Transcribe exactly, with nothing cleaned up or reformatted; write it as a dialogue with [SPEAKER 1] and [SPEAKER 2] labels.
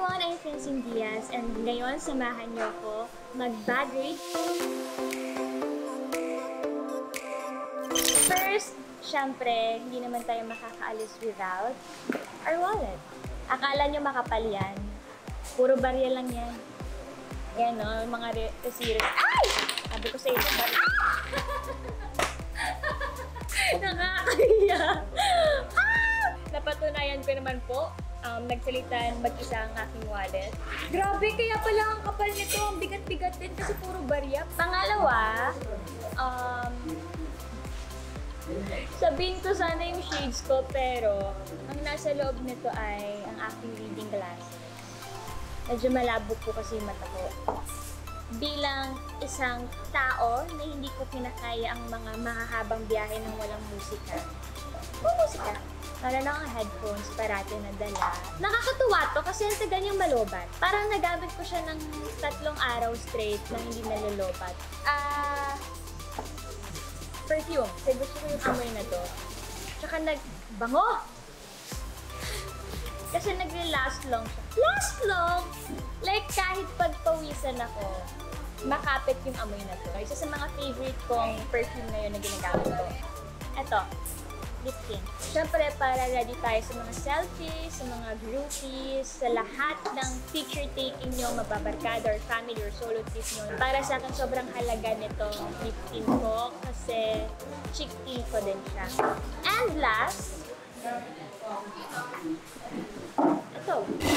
[SPEAKER 1] everyone, I'm Francine Diaz and ngayon samahan niyo ako mag-bag raid. First, syempre, hindi naman tayo makakaalis without our wallet. Akala niyo makapal yan. Puro barya lang yan. Yan no, mga resiros. Ay! Sabi ko sa inyo, barya. Nakakahiya. Ah! Napatunayan ko naman po. Um, nagsalitan mag-isa ang aking wallet. Grabe, kaya pala ang kapal nito. Ang bigat-bigat din kasi puro barya. Pangalawa, um, sabihin ko sana yung shades ko, pero ang nasa loob nito ay ang aking reading glasses. Medyo malabo po kasi yung mata ko. Bilang isang tao na hindi ko kinakaya ang mga mahahabang biyahe ng walang musika. Kung musika, wala na akong headphones parati na dala. Nakakatuwa to kasi ang tagal niyang malobat. Parang nagamit ko siya ng tatlong araw straight na hindi nalolobat. Ah... Uh, perfume. Kasi gusto ko yung amoy na to. Tsaka nagbango! Kasi nagli-last long siya. Last long! Like kahit pagpawisan ako, makapit yung amoy na to. Isa sa mga favorite kong perfume ngayon na ginagamit ko. Eto, lip tint. Siyempre, para ready tayo sa mga selfies, sa mga groupies, sa lahat ng picture taking nyo, mababarkada or family or solo trip nyo. Para sa akin, sobrang halaga nitong lip tint ko kasi chick tea ko din siya. And last, ito.